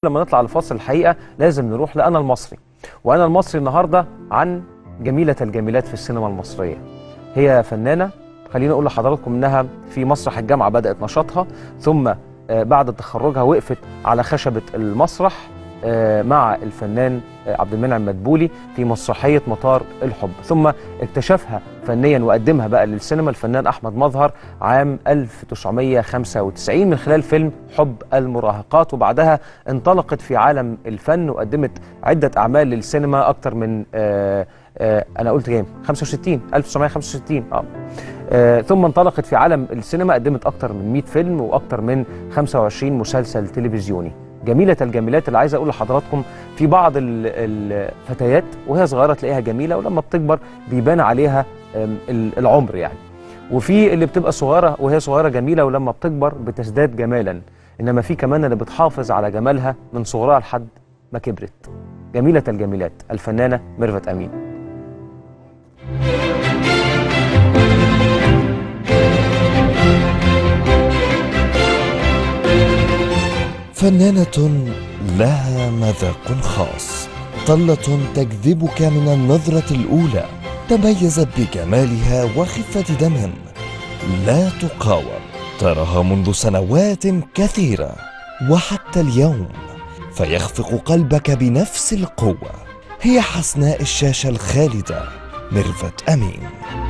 لما نطلع الفاصل الحقيقة لازم نروح لأنا المصري. وأنا المصري النهاردة عن جميلة الجميلات في السينما المصرية. هي فنانة، خليني أقول لحضراتكم إنها في مسرح الجامعة بدأت نشاطها، ثم بعد تخرجها وقفت على خشبة المسرح مع الفنان عبد المنعم مدبولي في مسرحية مطار الحب، ثم اكتشفها فنيا وقدمها بقى للسينما الفنان أحمد مظهر عام 1995 من خلال فيلم حب المراهقات، وبعدها انطلقت في عالم الفن وقدمت عدة أعمال للسينما أكتر من أنا قلت كام؟ 1965 ثم انطلقت في عالم السينما، قدمت أكتر من 100 فيلم وأكتر من 25 مسلسل تلفزيوني. جميلة الجميلات اللي عايز أقول لحضراتكم في بعض الفتيات وهي صغيرة تلاقيها جميلة، ولما بتكبر بيبان عليها العمر يعني، وفي اللي بتبقى صغيرة وهي صغيرة جميلة ولما بتكبر بتزداد جمالا، إنما في كمان اللي بتحافظ على جمالها من صغرها لحد ما كبرت. جميلة الجميلات الفنانة ميرفت أمين. فنانة لها مذاق خاص، طلة تجذبك من النظرة الأولى، تميزت بجمالها وخفة دم لا تقاوم، تراها منذ سنوات كثيرة وحتى اليوم فيخفق قلبك بنفس القوة. هي حسناء الشاشة الخالدة ميرفت أمين.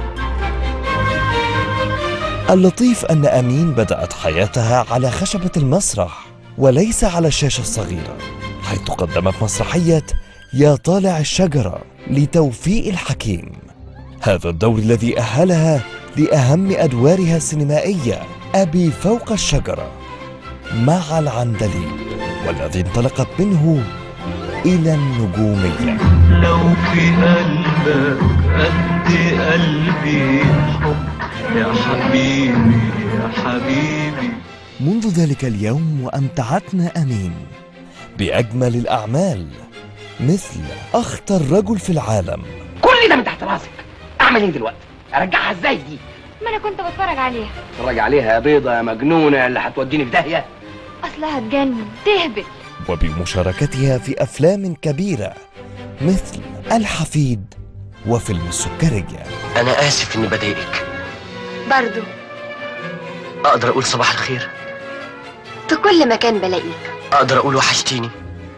اللطيف أن أمين بدأت حياتها على خشبة المسرح وليس على الشاشة الصغيرة، حيث قدمت مسرحية يا طالع الشجرة لتوفيق الحكيم، هذا الدور الذي أهلها لأهم أدوارها السينمائية أبي فوق الشجرة مع العندليب، والذي انطلقت منه إلى النجومية. لو في قلبك قد قلبي حب يا حبيبي يا حبيبي. منذ ذلك اليوم وأمتعتنا أمين بأجمل الأعمال مثل أخطر رجل في العالم. كل ده من تحت راسك، أعمل إيه دلوقتي؟ أرجعها إزاي دي؟ ما أنا كنت بتفرج عليها. اتفرج عليها يا بيضة يا مجنونة اللي هتوديني في داهية. أصلها تجنن تهبل. وبمشاركتها في أفلام كبيرة مثل الحفيد وفيلم السكرية. أنا آسف إني بضايقك. برضو أقدر أقول صباح الخير؟ في كل مكان بلاقيك. أقدر أقول وحشتيني؟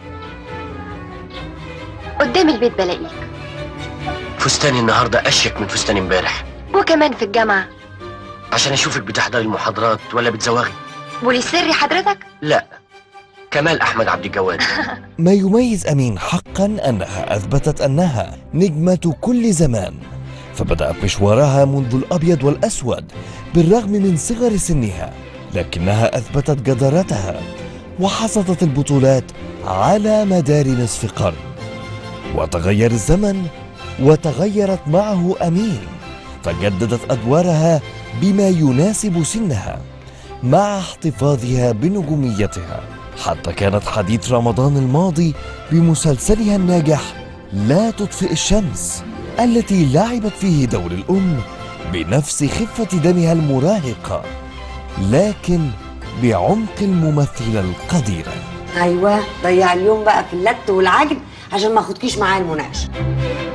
قدام البيت بلاقيك. فستاني النهاردة أشيك من فستاني امبارح. وكمان في الجامعة. عشان أشوفك بتحضري المحاضرات ولا بتزوغي؟ بوليس سري حضرتك؟ لا، كمال أحمد عبد الجواد. ما يميز أمين حقا أنها أثبتت أنها نجمة كل زمان، فبدأت مشوارها منذ الأبيض والأسود بالرغم من صغر سنها، لكنها أثبتت جدارتها وحصدت البطولات على مدار نصف قرن. وتغير الزمن وتغيرت معه أمين، فجددت أدوارها بما يناسب سنها مع احتفاظها بنجوميتها، حتى كانت حديث رمضان الماضي بمسلسلها الناجح لا تطفئ الشمس، التي لعبت فيه دور الأم بنفس خفة دمها المراهقة لكن بعمق الممثلة القديرة. أيوة، ضيع اليوم بقى في اللت والعجن عشان ما اخدكيش معايا المناقشة.